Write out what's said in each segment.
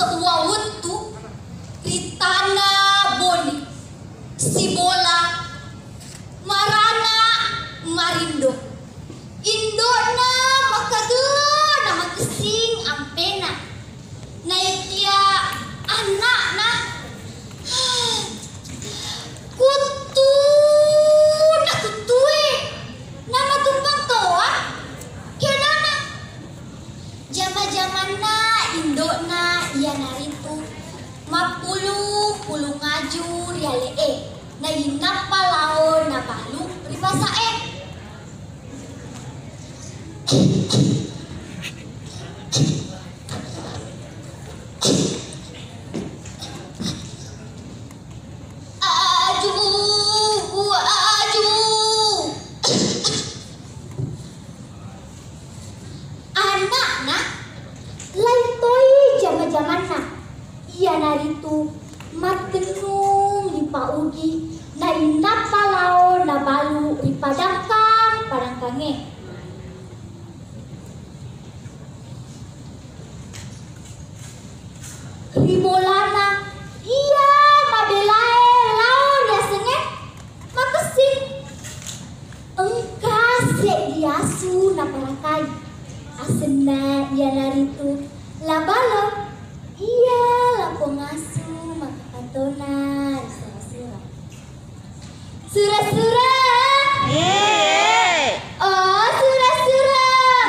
sewawutu Ritana Boni si bola marana marindo indona makadula nama kesing ampena naikia anak na kutu na kutue nama tumpang toa kenana jama-jaman na indona iya naritu mapulu ngaju riale na inapa lao na balu ribasa anak-na lain toi jama-jaman na iya naritu matenung lipa ugi na inapa lao na balu ripadangkang padangkange ribolana iya mabelae laon ya senge makesing engkase diasu na parakai asena iya naritu labalo iya lapo ngasu makakatona sura-sura oh sura-sura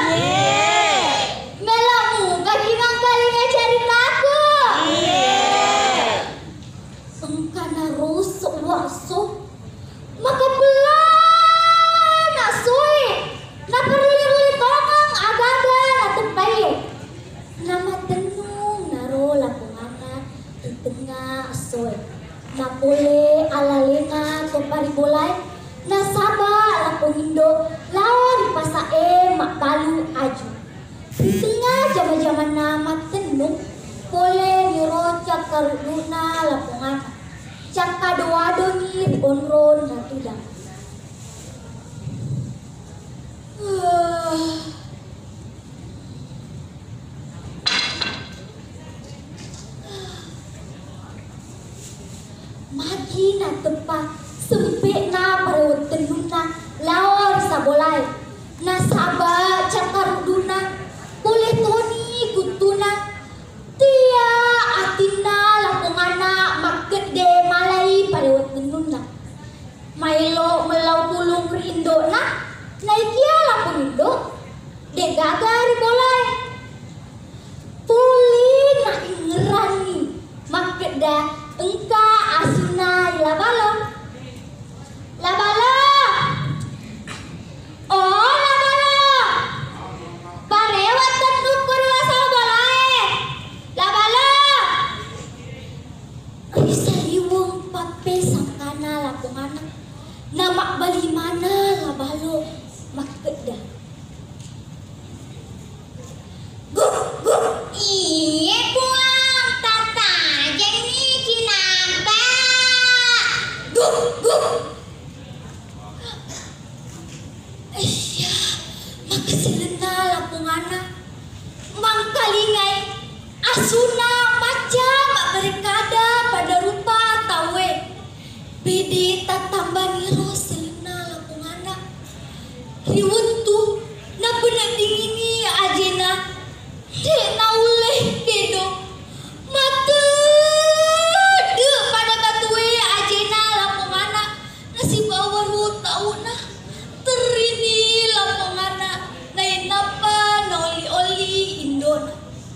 melamu bagi mangkalinga cerita aku engkana rusuk wasuk maka belah nak soe nak perli tongong agaga na tempai nama tenung naro lapungana di tengah soe na pole alalenga topari bolai na saba lapungindo lawan pasae mak balu aju di tengah jama-jaman nama tenung pole niroca karuduna lapungan caka doado ni onron na tudang magi na tempat sempit na parewot tenuna lawan sabolai na saba cakaruduna boleh toni kutuna tia atina lapungana makgede malai parewot tenuna mailo melau pulung rindo na naikia lapungindo de gagar bolai puli na ingerani makgeda engka asuna labalo oh labalo parewat tenduk kurwa sabalae labalo risaliwong pape sangkana lapungana nama bali mana labalo makeda iye buang tata jadi kinamba iya makasilena lapungana mangkalingai asuna macam berkada pada rupa tawe bidi tatamba niro selena lapungana riwuntu na benar dingini ajena dek nauleh kedo mata de pada katue ajena lapungana nasi bawar tahu nah terini lapungana naik napa oli indona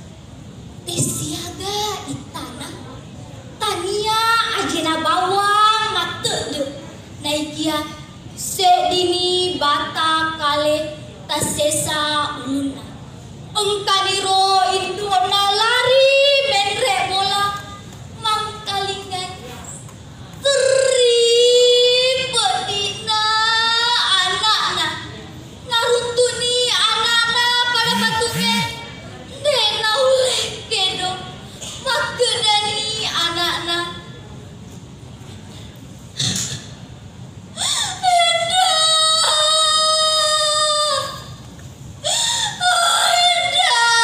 desiaga itana tania ajena bawang mata de naikia sedini bata kale tasesa uluna engkaniro indona lari menre bola mangkalingan teribedina anak-na naruntuni anak-na pada patungnya dena uleh kedo makedani anak-na Enda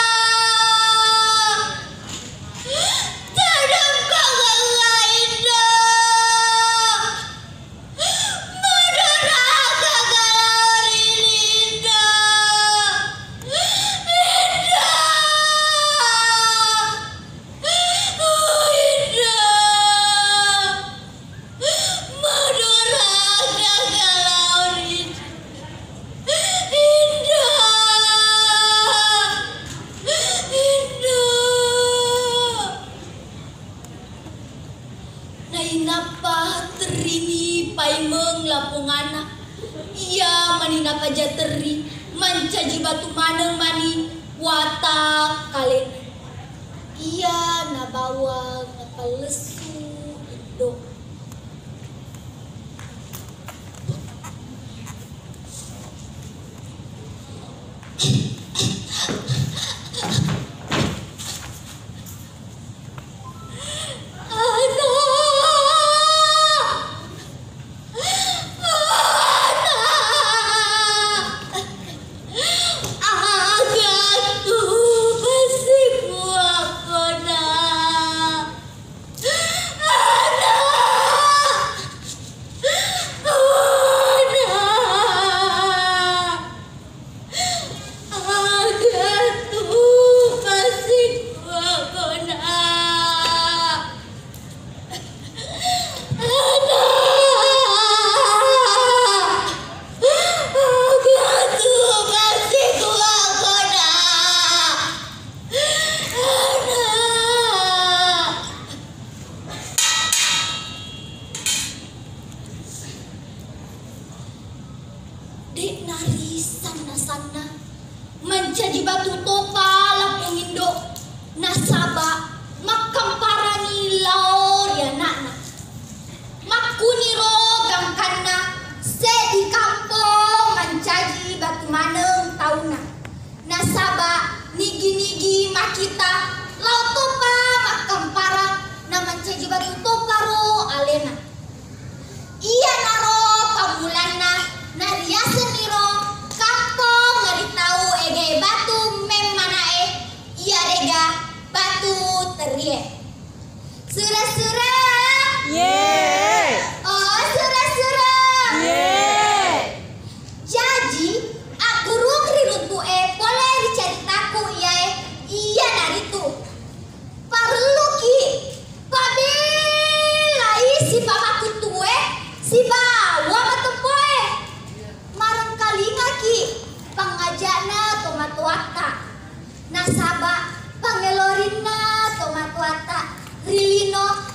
napa jateri mancaji batu maneng mani watak kalen. Iya na bawang napa lesu indo. Dek nari sana-sana menjadi batu topa lapung indo nasaba makam parani laor ya nakna makuni rogam kana sedi kampung menjadi batu maneng tauna nasaba nigi-nigi makita laut topa makam para na menjadi batu topa ro alena iya naro pamulana nariasen niro kampung ngari tahu ege batu memanae iya rega batu terie sura-sura oh sura-sura jadi aku rungri runtu boleh diceritaku iya naritu perlu ki pabila isi pamaku tue si bawa matempoe marang kalinga ki pangajana tomatuata nasaba pangelorina tomatuata rilino